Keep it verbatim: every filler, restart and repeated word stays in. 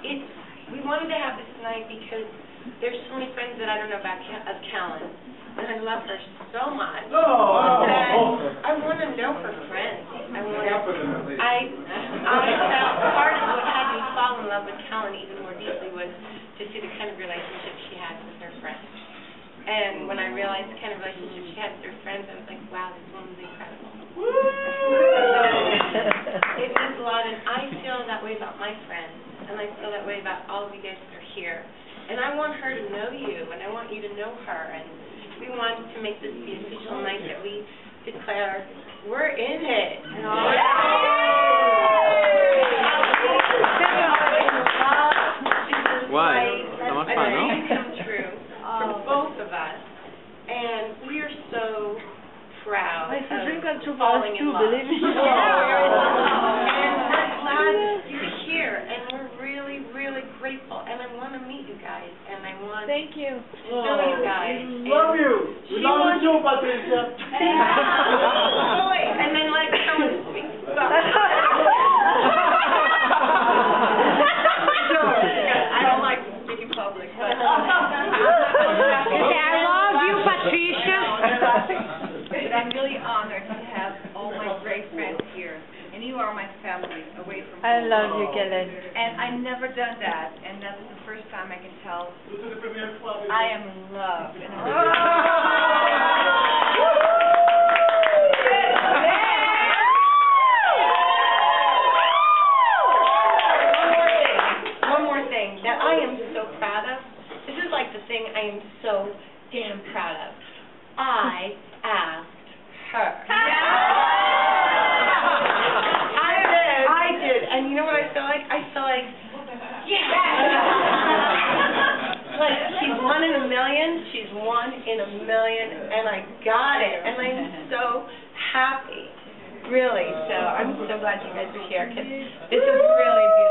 it's, we wanted to have this tonight because there's so many friends that I don't know about Cal of Callan, and I love her so much oh. that I want to know her friends. I want to, I, I felt part of what had me fall in love with Callan even more deeply was to see the kind of relationship she had with her friends. And when I realized the kind of relationship she had with her friends, I was like, wow, this woman's incredible. So, it means a lot, and I feel that way about my friends, and I feel that way about all of you guys that are here. And I want her to know you, and I want you to know her, and we want to make this the official night that we declare we're in it. And all Why? So much fun, no? Come true for both of us, and we are so proud of falling in love. Believe me. And we're glad you're here, and we're really, really grateful. And I want to meet you guys, and I want Thank you. to know you guys. We love you. We love you too, Patricia. Oh, wait, and then let someone speak. I don't like to speak in public, but I love you, Patricia. But I'm really honored to have all my great friends here, and you are my family away from home. I love you, Callan. And I've never done that, and that's the first time I can tell I am in love. And one more thing that I am so proud of. This is like the thing I am so damn proud of. I asked her. I did. I did. And you know what I feel like? I feel like, yeah. Like, she's one in a million. She's one in a million. And I got it. And I'm so happy. Really. So I'm so glad you guys are here because this is really beautiful.